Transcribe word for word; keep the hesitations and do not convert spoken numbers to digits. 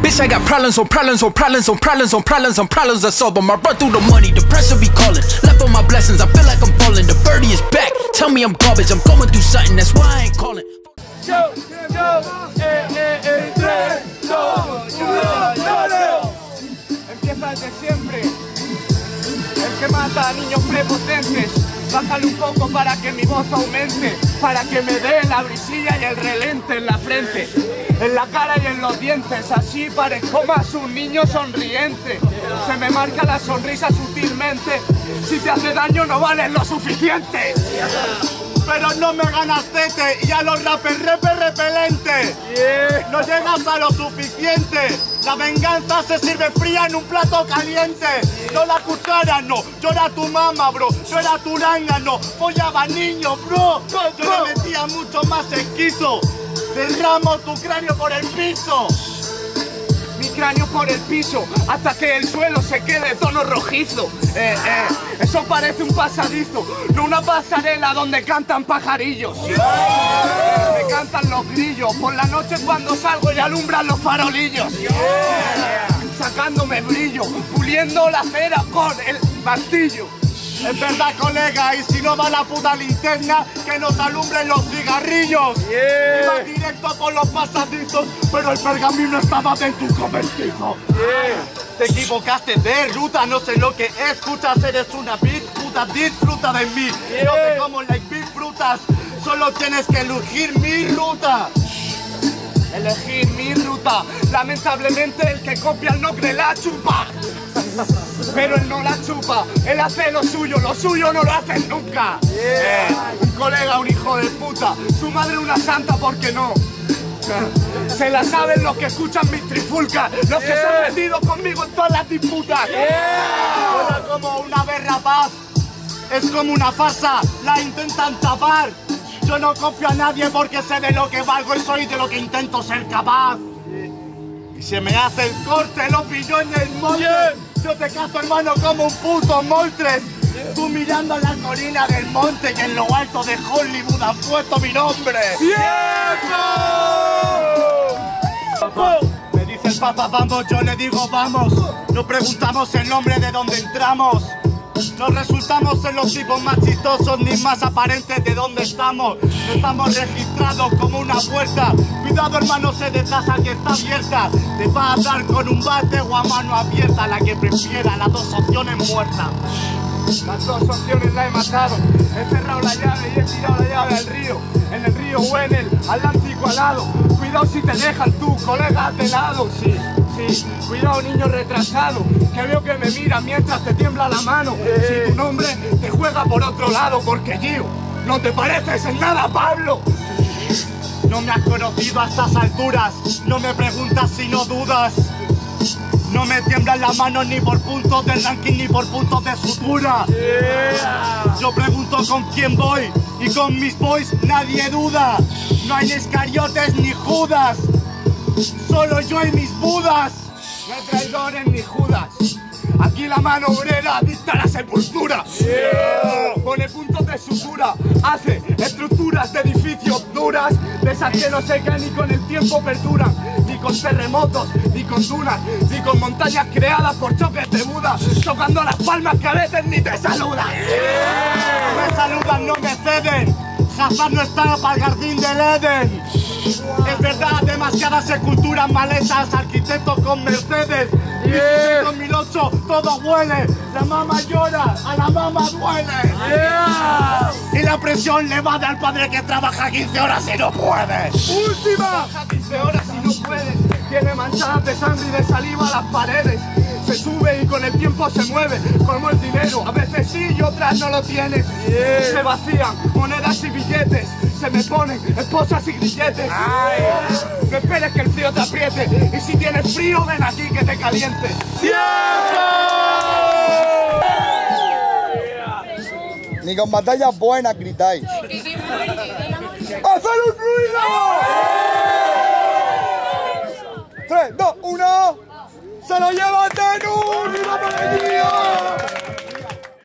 Bitch, I got problems on problems on problems on problems on problems on problems. I solve them. I run through the money, the pressure be calling. Left on my blessings, I feel like I'm falling. The birdie is back, tell me I'm garbage. I'm going through something, that's why I ain't calling. Yo, yo, eh, eh, eh, tres, dos, uno, yo, empieza desde siempre. El que mata a niños prepotentes. Bájale un poco para que mi voz aumente, para que me dé la brisilla y el relente en la frente, en la cara y en los dientes, así parezco más un niño sonriente. Se me marca la sonrisa sutilmente, si te hace daño no vales lo suficiente. Pero no me ganas tete y a los rappers repe repelente. Yeah. No llegas a lo suficiente. La venganza se sirve fría en un plato caliente. Yeah. No la cuchara, no. Yo era tu mamá, bro. Yo era tu lángano. Follaba niño, bro. Yo le metía mucho más esquizo. Derramo tu cráneo por el piso. Mi cráneo por el piso, hasta que el suelo se quede tono rojizo. Eh, eh, eso parece un pasadizo, no una pasarela donde cantan pajarillos. Yeah. Me cantan los grillos, por la noche cuando salgo y alumbran los farolillos. Yeah. Sacándome brillo, puliendo la cera con el martillo. Es verdad, colega, y si no va la puta linterna, que nos alumbren los cigarrillos. Yeah. Iba directo por los pasadizos, pero el pergamino estaba dentro de un convertizo. Yeah. Te equivocaste de ruta, no sé lo que escuchas, eres una bitch, puta, disfruta de mí. Yeah. No te como like big frutas, solo tienes que elegir mi ruta. Elegir mi ruta, lamentablemente el que copia no cree la chupa. Pero él no la chupa, él hace lo suyo, lo suyo no lo hacen nunca. Yeah. Eh, un colega, un hijo de puta, su madre una santa, ¿por qué no? Se la saben los que escuchan mis trifulcas, los que yeah. se han metido conmigo en todas las disputas. Yeah. Suena como una berra paz, es como una farsa, la intentan tapar. Yo no copio a nadie porque sé de lo que valgo y soy de lo que intento ser capaz. Y se me hace el corte, lo pillo en el monte. Yeah. Yo te cazo, hermano, como un puto moltres. Yeah. Tú mirando en la colina del monte que en lo alto de Hollywood han puesto mi nombre. ¡Tiempo! Me dice el papa, vamos, yo le digo vamos. No preguntamos el nombre de dónde entramos. No resultamos en los tipos más chistosos ni más aparentes de dónde estamos. No estamos registrados como una puerta. Cuidado, hermano, se deshaza que está abierta. Te va a dar con un bate o a mano abierta. La que prefiera, las dos opciones muertas. Las dos opciones la he matado. He cerrado la llave y he tirado la llave al río. En el río o en el Atlántico al lado. Cuidado si te dejan tu colega de lado. Sí, sí, cuidado, niño retrasado, que veo que me mira mientras te tiembla la mano. Eh. Si tu nombre te juega por otro lado, porque Gio, no te pareces en nada a Pablo. No me has conocido a estas alturas, no me preguntas si no dudas. No me tiemblan las manos ni por puntos de ranking ni por puntos de sutura. Yeah. Yo pregunto con quién voy y con mis boys nadie duda. No hay ni Iscariotes ni Judas, solo yo y mis budas. No hay traidores ni Judas. Aquí la mano obrera dicta la sepultura. Yeah. Pone puntos de sutura, hace estructuras de edificios duras, de esas que no se caen ni con el tiempo perduran, ni con terremotos, ni con dunas, ni con montañas creadas por choques de mudas, tocando las palmas que a veces ni te saludan. Yeah. No me saludan, no me ceden. Hazard no está para el jardín del Edén. Es verdad, demasiadas esculturas maletas, arquitectos con Mercedes. Yeah. dos mil ocho, todo huele. La mamá llora, a la mamá duele. Yeah. Y la presión le va al padre que trabaja quince horas y no puede. Última. Trabaja quince horas y no puede. Tiene manchadas de sangre y de saliva las paredes. Se sube y con el tiempo se mueve, como el dinero, a veces sí y otras no lo tienes. Yeah. Se vacían monedas y billetes, se me ponen esposas y grilletes. Ay. No esperes que el frío te apriete, y si tienes frío ven aquí que te caliente. ¡Tiempo! Ni con batallas buenas gritáis. ¡Hacer un ruido! tres, dos, uno. ¡Se lo lleva Tenur! ¡Viva Madrid!